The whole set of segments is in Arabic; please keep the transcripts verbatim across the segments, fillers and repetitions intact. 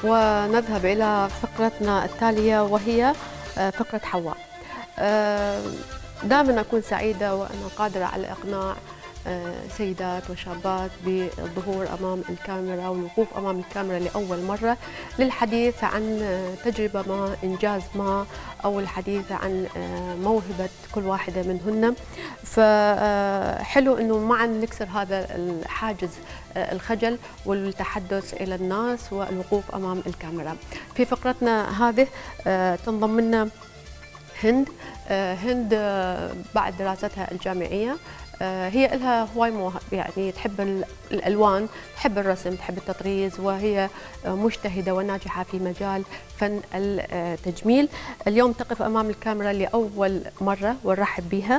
ونذهب إلى فقرتنا التالية وهي فقرة حواء. دائما أكون سعيدة وأنا قادرة على إقناع سيدات وشابات بالظهور أمام الكاميرا والوقوف أمام الكاميرا لأول مرة للحديث عن تجربة ما، إنجاز ما، أو الحديث عن موهبة كل واحدة منهن. فحلو أنه معا نكسر هذا الحاجز الخجل والتحدث إلى الناس والوقوف أمام الكاميرا. في فقرتنا هذه تنضم لنا هند. هند بعد دراستها الجامعية هي لها هواي مواهب، يعني تحب الألوان، تحب الرسم، تحب التطريز، وهي مجتهدة وناجحة في مجال فن التجميل. اليوم تقف أمام الكاميرا لأول مرة ونرحب بها.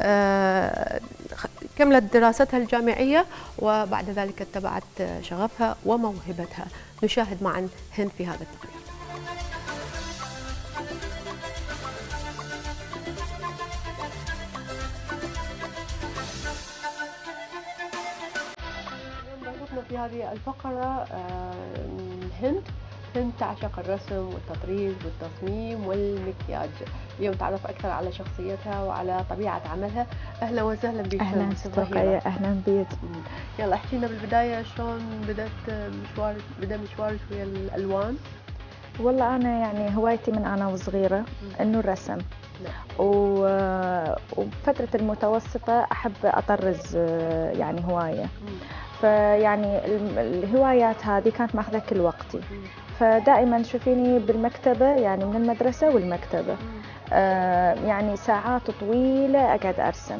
كملت دراستها الجامعية وبعد ذلك اتبعت شغفها وموهبتها. نشاهد معا هند في هذا التقرير. في هذه الفقرة هند. هند تعشق الرسم والتطريز والتصميم والمكياج. اليوم تعرف أكثر على شخصيتها وعلى طبيعة عملها. أهلا وسهلا بك. أهلا صديقية، أهلا بيك. يلا احكي لنا بالبداية شلون بدأت مشوار بدأ مشوارك ويا الألوان؟ والله أنا يعني هوايتي من أنا وصغيرة إنه الرسم. نعم. وفترة المتوسطة أحب أطرز يعني هواية. مم. فيعني الهوايات هذه كانت ماخذة كل وقتي، فدائما تشوفيني بالمكتبة، يعني من المدرسة والمكتبة. آه يعني ساعات طويلة أقعد أرسم.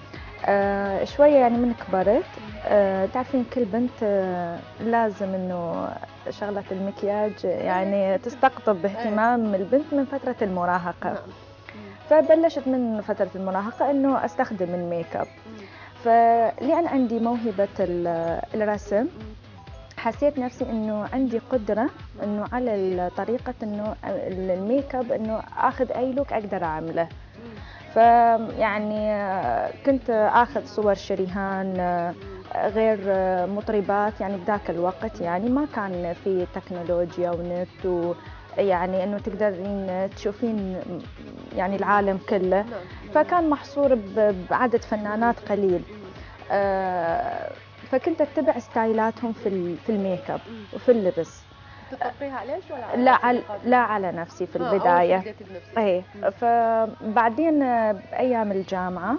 آه شوية يعني من كبرت، آه تعرفين كل بنت آه لازم إنه شغلة المكياج يعني تستقطب اهتمام البنت من فترة المراهقة. فبلشت من فترة المراهقة إنه أستخدم الميك اب. فلأن عندي موهبة الرسم حسيت نفسي إنه عندي قدرة إنه على طريقة إنه الميك اب إنه آخذ أي لوك أقدر أعمله. فيعني كنت آخذ صور شريهان غير مطربات، يعني بذاك الوقت يعني ما كان في تكنولوجيا ونت يعني انه تقدرين تشوفين يعني العالم كله، فكان محصور بعدد فنانات قليل. آه فكنت اتبع ستايلاتهم في في الميك اب وفي اللبس. تطبقيها عليك ولا على لا على لا على نفسي في البدايه. اي فبعدين بايام الجامعه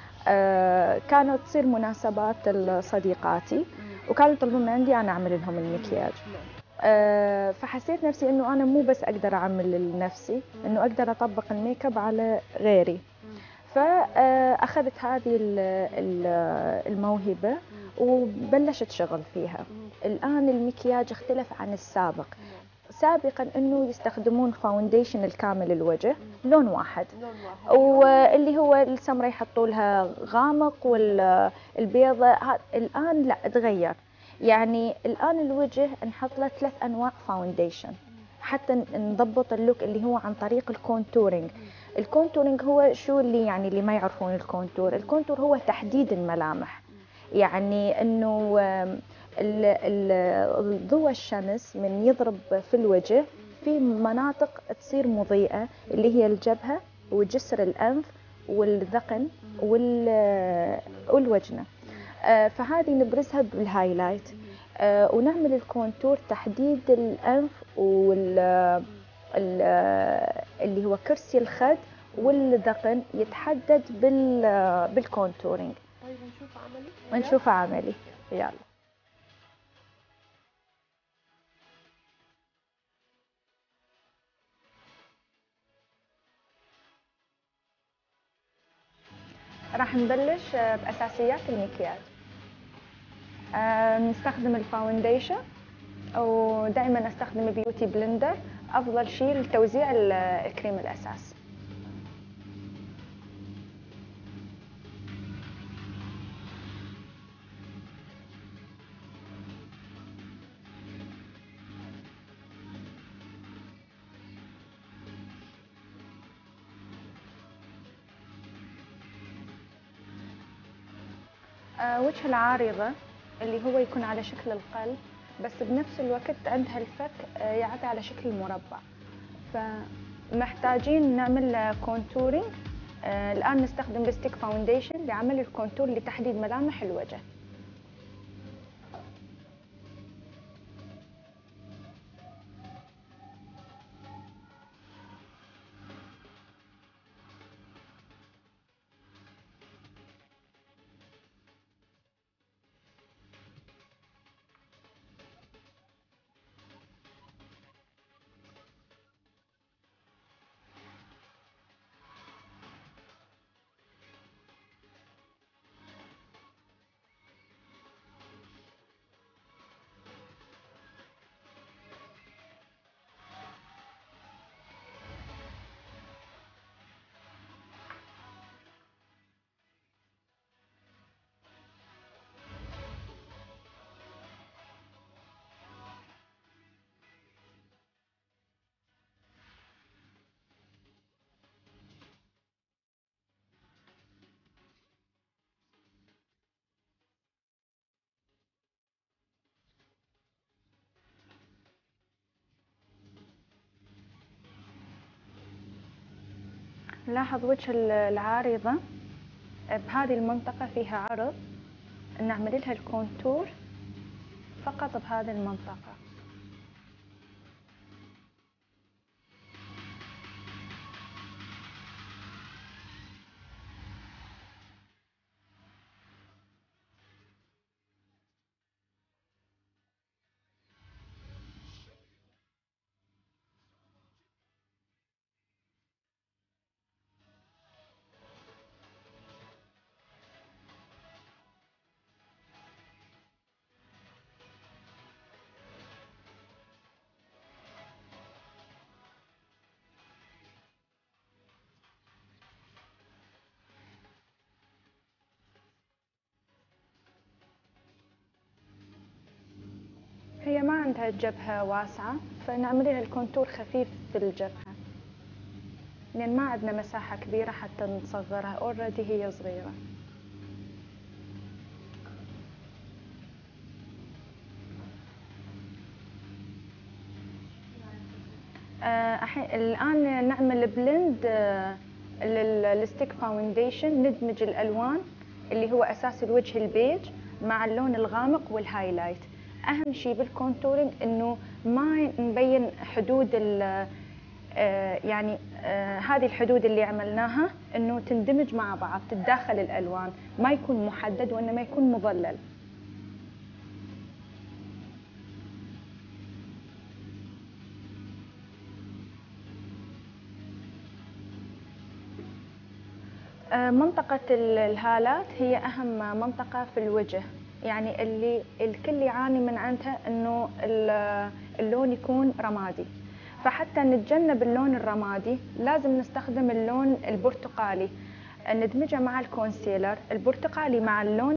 آه كانت تصير مناسبات لصديقاتي وكانوا يطلبون من عندي انا اعمل لهم المكياج. أه فحسيت نفسي انه انا مو بس اقدر اعمل لنفسي، انه اقدر اطبق الميك اب على غيري. فاخذت هذه الموهبه وبلشت شغل فيها. الان المكياج اختلف عن السابق. سابقا انه يستخدمون فاونديشن الكامل الوجه لون واحد، واللي هو السمره يحطوا لها غامق والبيضه. الان لا، تغير. يعني الآن الوجه نحط له ثلاث أنواع فاونديشن حتى نضبط اللوك اللي هو عن طريق الكونتورينج. الكونتورينج هو شو اللي يعني اللي ما يعرفون الكونتور، الكونتور هو تحديد الملامح. يعني إنه ضوء الشمس من يضرب في الوجه في مناطق تصير مضيئة اللي هي الجبهة وجسر الأنف والذقن والوجنة. آه فهذه نبرزها بالهايلايت. آه ونعمل الكونتور تحديد الأنف وال اللي هو كرسي الخد والذقن يتحدد بال بالكونتورينج. طيب نشوف عملي. نشوف عملي يلا. راح نبلش بأساسيات المكياج. أه نستخدم الفاونديشن، ودائما استخدم بيوتي بلندر افضل شيء لتوزيع الكريم الاساس. أه وجه العارضة اللي هو يكون على شكل القلب بس بنفس الوقت عندها الفك يعطي على شكل مربع، فمحتاجين نعمل كونتورينج. الآن نستخدم الستيك فاونديشن لعمل الكونتور لتحديد ملامح الوجه. نلاحظ وجه العارضة بهذه المنطقة فيها عرض، نعمل لها الكونتور فقط بهذه المنطقة. هي ما عندها جبهة واسعة، فنعمل لها الكونتور خفيف في الجبهة، لأن ما عندنا مساحة كبيرة حتى نصغرها، اوريدي هي صغيرة. الآن نعمل بلند للستيك فاونديشن، ندمج الألوان اللي هو أساس الوجه البيج مع اللون الغامق والهايلايت. أهم شيء بالكونتورينج إنه ما نبين حدود ال يعني هذه الحدود اللي عملناها إنه تندمج مع بعض، تتداخل الألوان، ما يكون محدد وإنما يكون مظلل. منطقة الهالات هي أهم منطقة في الوجه، يعني اللي الكل يعاني من عندها إنه اللون يكون رمادي، فحتى نتجنب اللون الرمادي لازم نستخدم اللون البرتقالي، ندمجه مع الكونسيلر البرتقالي مع اللون